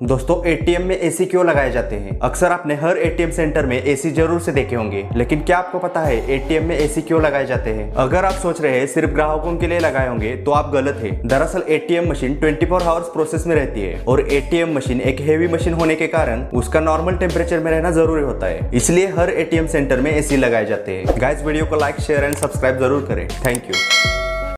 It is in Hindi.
दोस्तों एटीएम में एसी क्यों लगाए जाते हैं? अक्सर आपने हर एटीएम सेंटर में एसी जरूर से देखे होंगे, लेकिन क्या आपको पता है एटीएम में एसी क्यों लगाए जाते हैं? अगर आप सोच रहे हैं सिर्फ ग्राहकों के लिए लगाए होंगे तो आप गलत है। दरअसल एटीएम मशीन 24 आवर्स प्रोसेस में रहती है और एटीएम मशीन एक हेवी मशीन होने के कारण उसका नॉर्मल टेम्परेचर में रहना जरूरी होता है, इसलिए हर एटीएम सेंटर में एसी लगाए जाते हैं। गाइस वीडियो को लाइक, शेयर एंड सब्सक्राइब जरूर करें। Thank you.